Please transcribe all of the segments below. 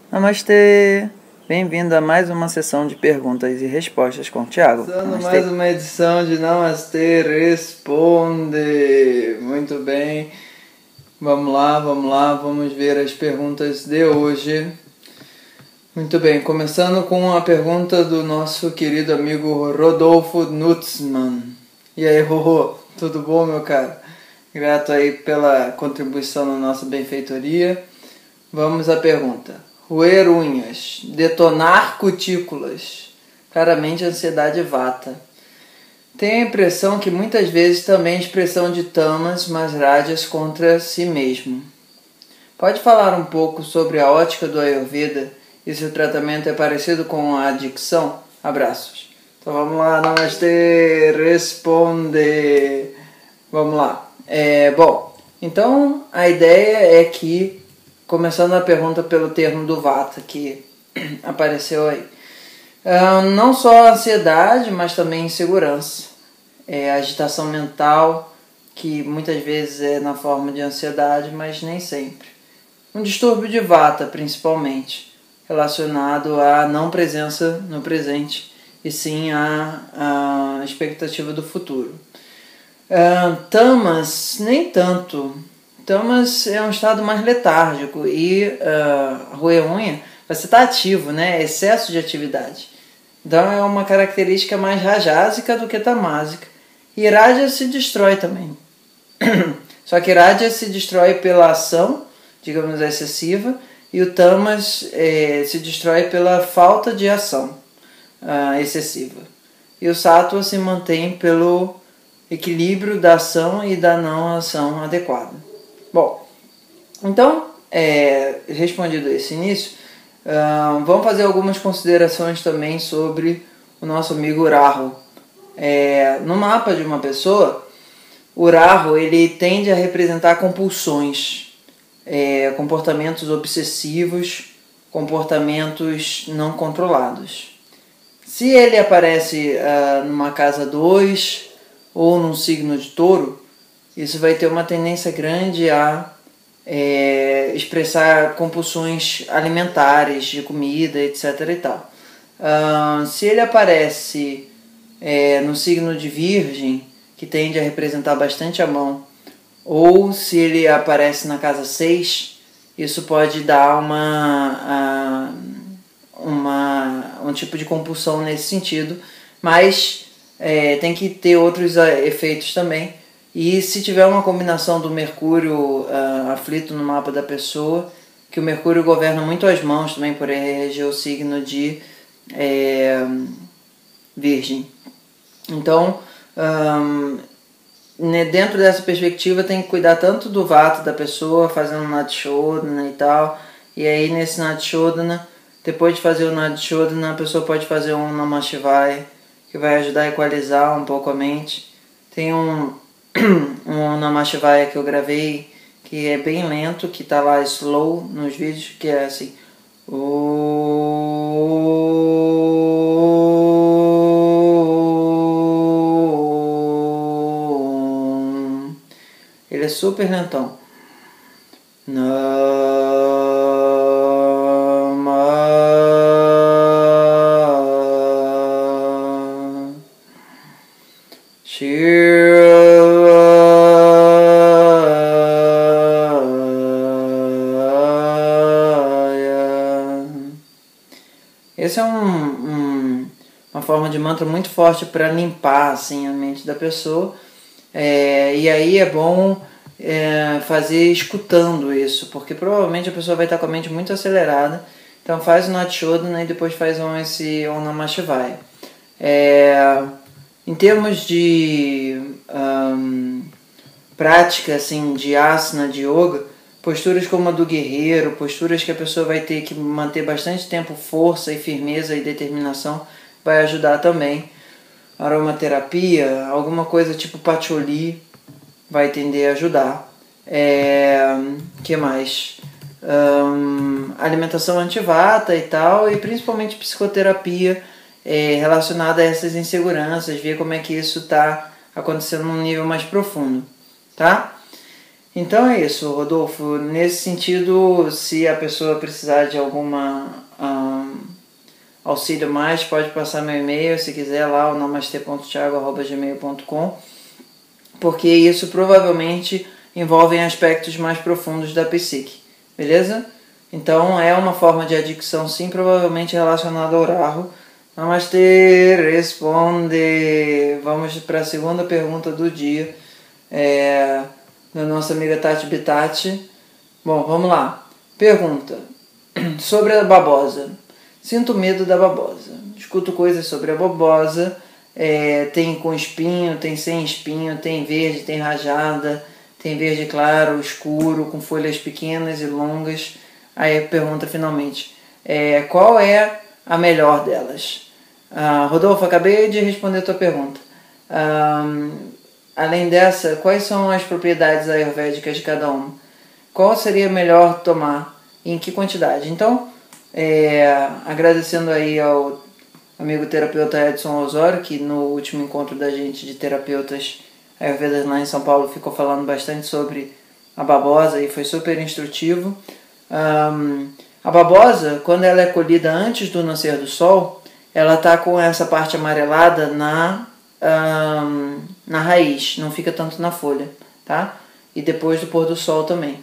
Namastê! Bem-vindo a mais uma sessão de perguntas e respostas com o Thiago. Começando mais uma edição de Namastê Responde. Muito bem. Vamos lá, vamos ver as perguntas de hoje. Muito bem, começando com a pergunta do nosso querido amigo Rodolfo Nutzmann. E aí, Rorô, tudo bom, meu cara? Grato aí pela contribuição na nossa benfeitoria. Vamos à pergunta. Roer unhas, detonar cutículas, claramente ansiedade vata. Tenho a impressão que muitas vezes também é expressão de tamas, mas rádias contra si mesmo. Pode falar um pouco sobre a ótica do Ayurveda e se o tratamento é parecido com a adicção? Abraços. Então vamos lá, Namastê, responde. Vamos lá. Então a ideia é que, começando a pergunta pelo termo do Vata que apareceu aí, não só ansiedade, mas também insegurança, agitação mental, que muitas vezes é na forma de ansiedade, mas nem sempre. Um distúrbio de Vata, principalmente, relacionado à não presença no presente e sim à expectativa do futuro. Tamas, nem tanto. Tamas é um estado mais letárgico e roer unha, você está ativo, né? Excesso de atividade. Então é uma característica mais rajásica do que tamásica. E rádia se destrói também. Só que rádia se destrói pela ação, digamos, excessiva, e o tamas se destrói pela falta de ação excessiva. E o sattva se mantém pelo equilíbrio da ação e da não ação adequada. Bom, então, respondido esse início, vamos fazer algumas considerações também sobre o nosso amigo Rahu. No mapa de uma pessoa, o Rahu ele tende a representar compulsões, comportamentos obsessivos, comportamentos não controlados. Se ele aparece numa casa 2 ou num signo de touro, isso vai ter uma tendência grande a expressar compulsões alimentares, de comida, etc. e tal. Se ele aparece no signo de Virgem, que tende a representar bastante a mão, ou se ele aparece na casa 6, isso pode dar um tipo de compulsão nesse sentido, mas tem que ter outros efeitos também. E se tiver uma combinação do Mercúrio aflito no mapa da pessoa, que o Mercúrio governa muito as mãos também, por reger o signo de Virgem. Então, dentro dessa perspectiva, tem que cuidar tanto do Vata da pessoa, fazendo Nadshodhana e tal. E aí, nesse Nadshodhana, depois de fazer o Nadshodhana, a pessoa pode fazer um Namah Shivaya, que vai ajudar a equalizar um pouco a mente. Tem um Namah Shivaya que eu gravei, que é bem lento, que tá lá slow nos vídeos, que é assim. Ele é super lentão. Esse é uma forma de mantra muito forte para limpar assim, a mente da pessoa. E aí é bom fazer escutando isso, porque provavelmente a pessoa vai estar com a mente muito acelerada. Então faz o Nadshodhana e depois faz esse Om Namah Shivaya. Em termos de prática assim, de asana, de yoga, posturas como a do guerreiro, posturas que a pessoa vai ter que manter bastante tempo força e firmeza e determinação, vai ajudar também. Aromaterapia, alguma coisa tipo patchouli vai tender a ajudar. Que mais? Alimentação antivata e tal, e principalmente psicoterapia relacionada a essas inseguranças, ver como é que isso está acontecendo num nível mais profundo, tá? Então é isso, Rodolfo. Nesse sentido, se a pessoa precisar de alguma auxílio mais, pode passar meu e-mail, se quiser, lá, o namaste.thiago@gmail.com, porque isso provavelmente envolve aspectos mais profundos da psique, beleza? Então é uma forma de adicção, sim, provavelmente relacionada ao Rahu. Namastê, responde. Vamos para a segunda pergunta do dia, da nossa amiga Tati Bitati. Bom, vamos lá. Pergunta sobre a babosa. Sinto medo da babosa. Escuto coisas sobre a babosa. Tem com espinho, tem sem espinho, tem verde, tem rajada, tem verde claro, escuro, com folhas pequenas e longas. Aí pergunta finalmente, qual é a melhor delas? Rodolfo, acabei de responder a tua pergunta. Além dessa, quais são as propriedades ayurvédicas de cada uma? Qual seria melhor tomar? Em que quantidade? Então, agradecendo aí ao amigo terapeuta Edson Osório, que no último encontro da gente de terapeutas ayurvedas lá em São Paulo ficou falando bastante sobre a babosa e foi super instrutivo. A babosa, quando ela é colhida antes do nascer do sol, ela está com essa parte amarelada na raiz, não fica tanto na folha, tá? E depois do pôr do sol também.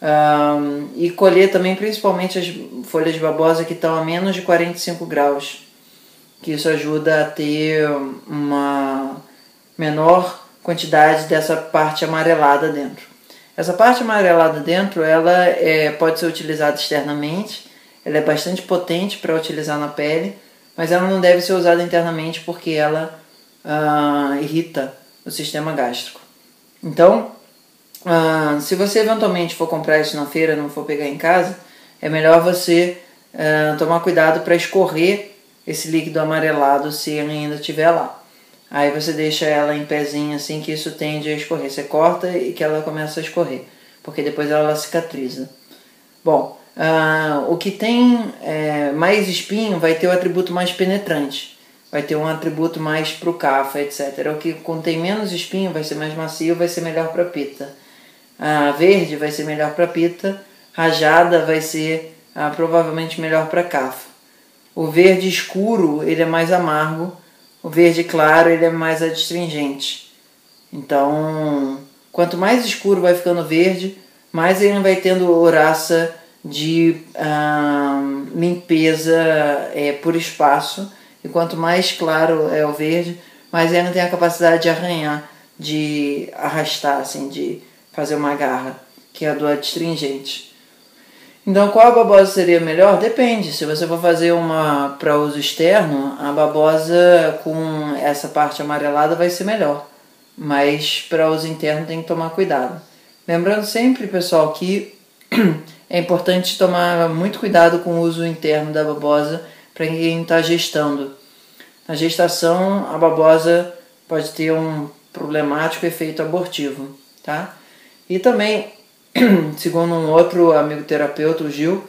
E colher também principalmente as folhas de babosa que estão a menos de 45 graus, que isso ajuda a ter uma menor quantidade dessa parte amarelada dentro. Essa parte amarelada dentro, ela pode ser utilizada externamente, ela é bastante potente para utilizar na pele, mas ela não deve ser usada internamente porque ela irrita o sistema gástrico. Então, se você eventualmente for comprar isso na feira, não for pegar em casa, é melhor você tomar cuidado para escorrer esse líquido amarelado se ele ainda estiver lá. Aí você deixa ela em pezinho assim que isso tende a escorrer. Você corta e que ela começa a escorrer, porque depois ela cicatriza. Bom, o que tem mais espinho vai ter o atributo mais penetrante. Vai ter um atributo mais pro kapha, etc. O que contém menos espinho vai ser mais macio, vai ser melhor para pita. Verde vai ser melhor para pita. Rajada vai ser provavelmente melhor para kapha. O verde escuro ele é mais amargo. O verde claro ele é mais adstringente. Então, quanto mais escuro vai ficando verde, mais ele vai tendo oraça de limpeza por espaço. E quanto mais claro é o verde, mais ele tem a capacidade de arranhar, de arrastar, assim, de fazer uma garra, que é a do adstringente. Então, qual a babosa seria melhor? Depende. Se você for fazer uma para uso externo, a babosa com essa parte amarelada vai ser melhor. Mas para uso interno tem que tomar cuidado. Lembrando sempre, pessoal, que é importante tomar muito cuidado com o uso interno da babosa para quem está gestando. Na gestação, a babosa pode ter um problemático efeito abortivo, tá? E também, segundo um outro amigo terapeuta, o Gil,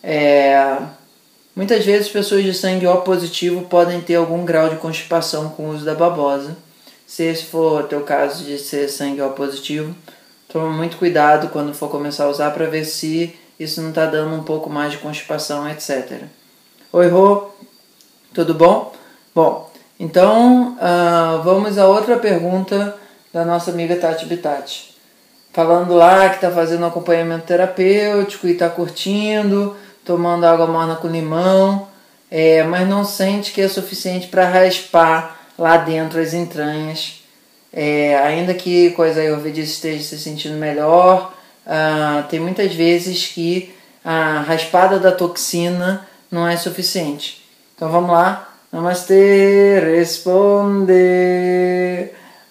muitas vezes pessoas de sangue O positivo podem ter algum grau de constipação com o uso da babosa. Se esse for o teu caso de ser sangue O positivo, toma muito cuidado quando for começar a usar para ver se isso não está dando um pouco mais de constipação, etc. Oi, Rô, tudo bom? Bom, então vamos a outra pergunta da nossa amiga Tati Bitati. Falando lá que está fazendo acompanhamento terapêutico e está curtindo, tomando água morna com limão, mas não sente que é suficiente para raspar lá dentro as entranhas. Ainda que com as ayurvedistas esteja se sentindo melhor, tem muitas vezes que a raspada da toxina não é suficiente. Então vamos lá. Namastê, responde.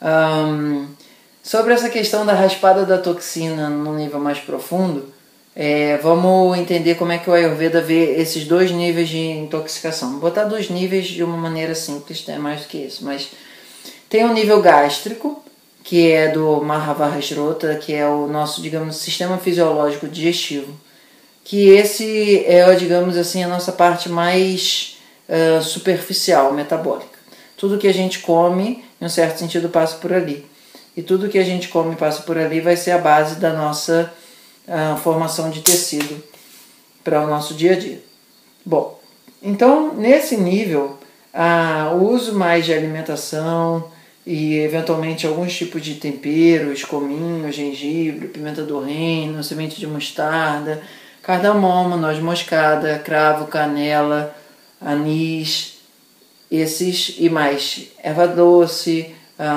Sobre essa questão da raspada da toxina num nível mais profundo, vamos entender como é que o Ayurveda vê esses dois níveis de intoxicação. Vou botar dois níveis de uma maneira simples, é mais do que isso, mas tem um nível gástrico, que é do Mahavajrota, que é o nosso, digamos, sistema fisiológico digestivo, que esse é, digamos assim, a nossa parte mais superficial, metabólica. Tudo que a gente come, em um certo sentido, passa por ali. e tudo que a gente come e passa por ali vai ser a base da nossa formação de tecido para o nosso dia a dia. Bom, então nesse nível, o uso mais de alimentação e eventualmente alguns tipos de temperos, cominho, gengibre, pimenta do reino, semente de mostarda, cardamomo, noz moscada, cravo, canela, anis, esses e mais, erva doce,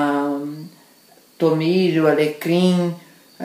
tomilho, alecrim,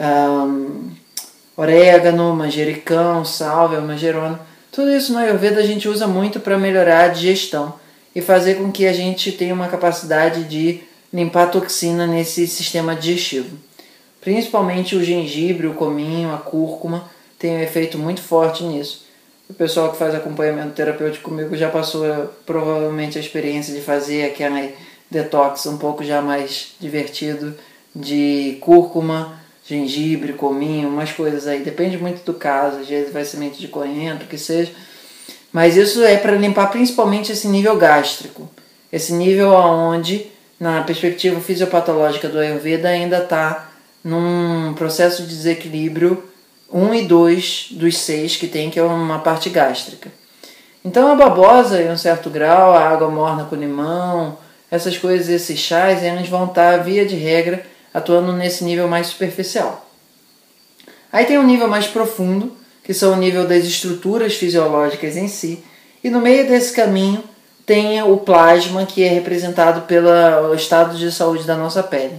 orégano, manjericão, sálvia, manjerona. Tudo isso no Ayurveda a gente usa muito para melhorar a digestão e fazer com que a gente tenha uma capacidade de limpar a toxina nesse sistema digestivo. Principalmente o gengibre, o cominho, a cúrcuma tem um efeito muito forte nisso. O pessoal que faz acompanhamento terapêutico comigo já passou provavelmente a experiência de fazer aquele detox um pouco já mais divertido de cúrcuma, gengibre, cominho, umas coisas aí. Depende muito do caso, às vezes vai semente de coentro, que seja. Mas isso é para limpar principalmente esse nível gástrico. Esse nível onde, na perspectiva fisiopatológica do Ayurveda, ainda está num processo de desequilíbrio 1 e 2 dos 6 que tem, que é uma parte gástrica. Então a babosa, em um certo grau, a água morna com limão, essas coisas, esses chás, eles vão estar, via de regra, atuando nesse nível mais superficial. Aí tem um nível mais profundo, que são o nível das estruturas fisiológicas em si, e no meio desse caminho tem o plasma, que é representado pelo estado de saúde da nossa pele.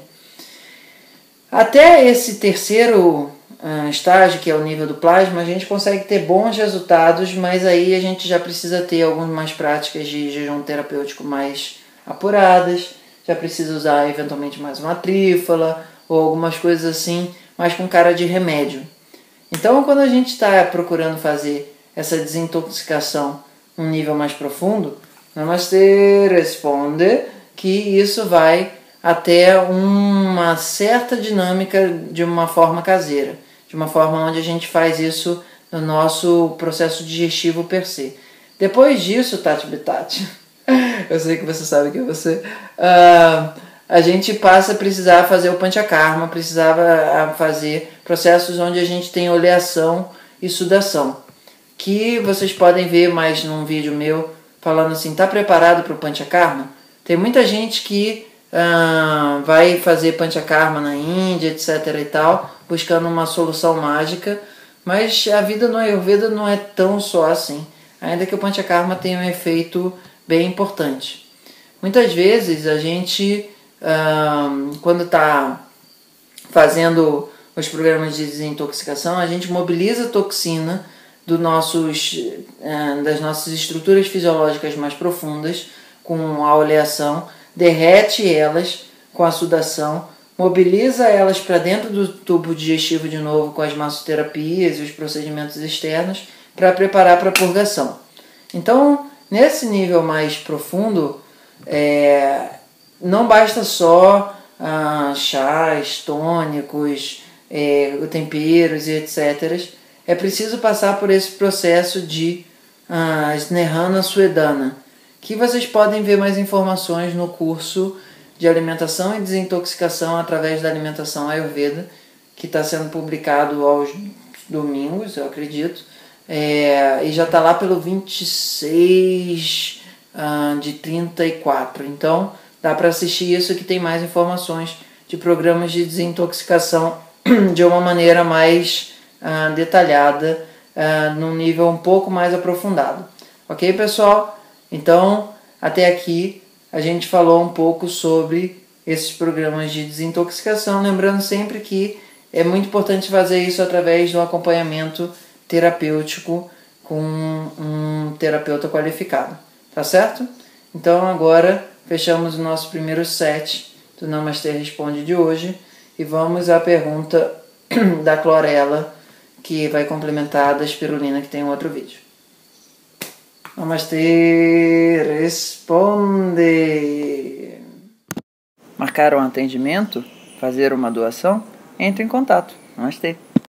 Até esse terceiro estágio, que é o nível do plasma, a gente consegue ter bons resultados, mas aí a gente já precisa ter algumas práticas de jejum terapêutico mais apuradas, já precisa usar eventualmente mais uma trífala ou algumas coisas assim, mais com cara de remédio. Então, quando a gente está procurando fazer essa desintoxicação num nível mais profundo, Namastê responde que isso vai até uma certa dinâmica de uma forma caseira, de uma forma onde a gente faz isso no nosso processo digestivo per se. Depois disso, Tati Bitati, eu sei que você sabe que é você, a gente passa a precisar fazer o Panchakarma, precisava fazer processos onde a gente tem oleação e sudação, que vocês podem ver mais num vídeo meu falando assim, tá preparado para o Panchakarma? Tem muita gente que vai fazer Panchakarma na Índia, etc. e tal, buscando uma solução mágica, mas a vida no Ayurveda não é tão só assim, ainda que o Panchakarma tenha um efeito bem importante. Muitas vezes a gente, quando está fazendo os programas de desintoxicação, a gente mobiliza a toxina das nossas estruturas fisiológicas mais profundas com a oleação, derrete elas com a sudação, mobiliza elas para dentro do tubo digestivo de novo com as massoterapias e os procedimentos externos para preparar para a purgação. Então, nesse nível mais profundo, não basta só chás, tônicos, temperos e etc. É preciso passar por esse processo de Snehana Swedana, que vocês podem ver mais informações no curso de alimentação e desintoxicação através da alimentação Ayurveda, que está sendo publicado aos domingos, eu acredito, e já está lá pelo 26 de 34. Então, dá para assistir isso, que tem mais informações de programas de desintoxicação de uma maneira mais detalhada, num nível um pouco mais aprofundado. Ok, pessoal? Então, até aqui a gente falou um pouco sobre esses programas de desintoxicação, lembrando sempre que é muito importante fazer isso através do acompanhamento terapêutico com um terapeuta qualificado, tá certo? Então agora fechamos o nosso primeiro set do Namastê Responde de hoje e vamos à pergunta da Clorela, que vai complementar a da espirulina, que tem um outro vídeo. Namastê Responde. Marcar um atendimento? Fazer uma doação? Entre em contato. Namastê.